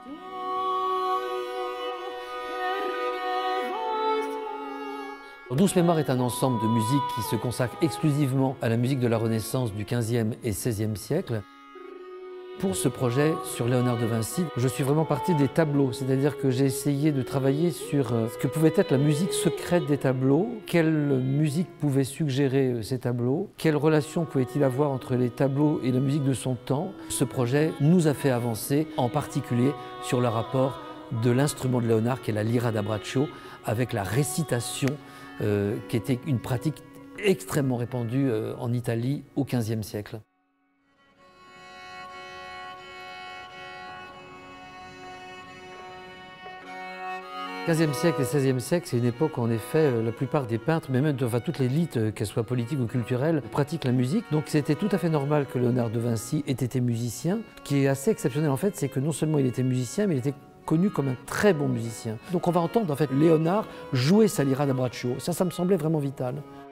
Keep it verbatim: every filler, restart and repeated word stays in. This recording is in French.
Douce Mémoire est un ensemble de musique qui se consacre exclusivement à la musique de la Renaissance du quinzième et seizième siècle. Pour ce projet sur Léonard de Vinci, je suis vraiment parti des tableaux, c'est-à-dire que j'ai essayé de travailler sur ce que pouvait être la musique secrète des tableaux, quelle musique pouvait suggérer ces tableaux, quelle relation pouvait-il avoir entre les tableaux et la musique de son temps. Ce projet nous a fait avancer, en particulier sur le rapport de l'instrument de Léonard, qui est la lira da braccio, avec la récitation, euh, qui était une pratique extrêmement répandue euh, en Italie au quinzième siècle. quinzième siècle et seizième siècle, c'est une époque où en effet la plupart des peintres, mais même enfin, toute l'élite, qu'elle soit politique ou culturelle, pratiquent la musique. Donc c'était tout à fait normal que Léonard de Vinci ait été musicien. Ce qui est assez exceptionnel en fait, c'est que non seulement il était musicien, mais il était connu comme un très bon musicien. Donc on va entendre en fait Léonard jouer sa lira da braccio. Ça, ça me semblait vraiment vital.